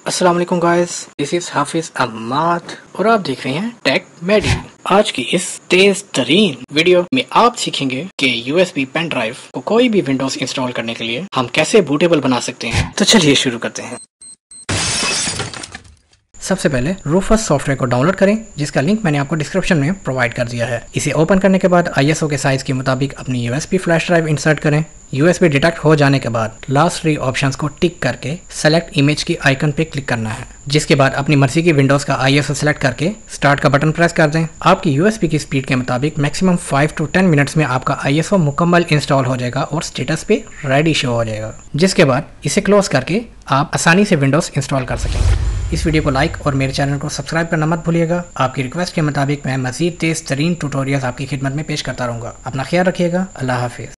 अस्सलाम वालेकुम guys, this is Hafiz Ahmed और आप देख रहे हैं टेक मेडी। आज की इस तेज तरीन वीडियो में आप सीखेंगे कि यूएसबी पेन ड्राइव को कोई भी विंडोज इंस्टॉल करने के लिए हम कैसे बूटेबल बना सकते हैं। तो चलिए शुरू करते हैं। सबसे पहले रूफस सॉफ्टवेयर को डाउनलोड करें, जिसका लिंक मैंने आपको डिस्क्रिप्शन में प्रोवाइड कर दिया है। इसे ओपन करने के बाद आईएसओ के साइज के मुताबिक अपनी यूएसबी फ्लैश ड्राइव इंसर्ट करें। यूएसबी डिटेक्ट हो जाने के बाद लास्ट 3 ऑप्शंस को टिक करके सेलेक्ट इमेज की आइकन पे क्लिक करना है, जिसके बाद अपनी मर्जी की विंडोज का आईएसओ सेलेक्ट करके स्टार्ट का बटन प्रेस कर दें। आपकी यूएसबी की स्पीड के मुताबिक मैक्सिमम 5 to 10 मिनट्स में आपका आईएसओ मुकम्मल इंस्टॉल हो जाएगा और स्टेटस पे रेडी शो हो जाएगा, जिसके बाद इसे क्लोज करके आप आसानी से विंडोज इंस्टॉल कर सकेंगे। इस वीडियो को लाइक और मेरे चैनल को सब्सक्राइब करना मत भूलिएगा। आपकी रिक्वेस्ट के मुताबिक मैं मज़ीद तेज़ तरीन ट्यूटोरियल्स आपकी खिदमत में पेश करता रहूँगा। अपना ख्याल रखिएगा। अल्लाह हाफिज़।